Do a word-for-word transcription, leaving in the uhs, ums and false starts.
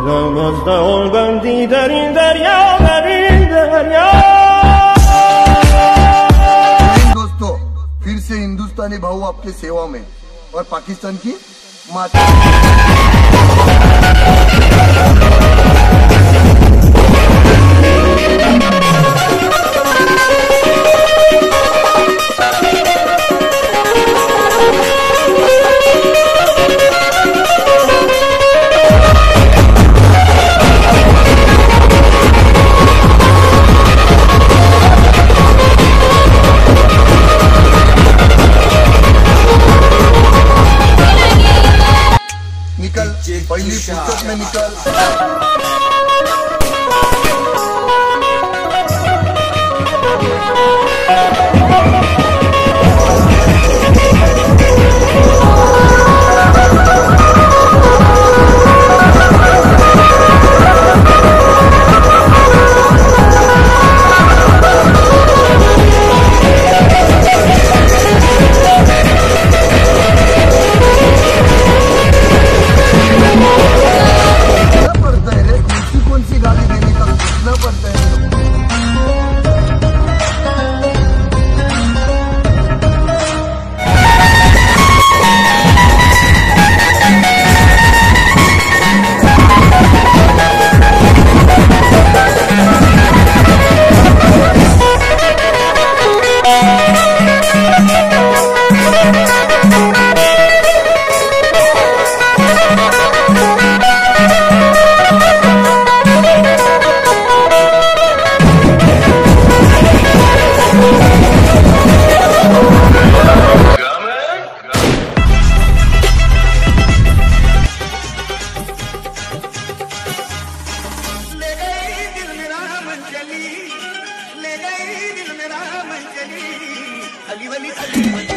नमस्ते और बंदी दरिया दरिया दरिया। दोस्तों, फिर से हिंदुस्तानी भाऊ आपके सेवा में और पाकिस्तान की माता। निकल पहली फुर्सत में निकल। अली वली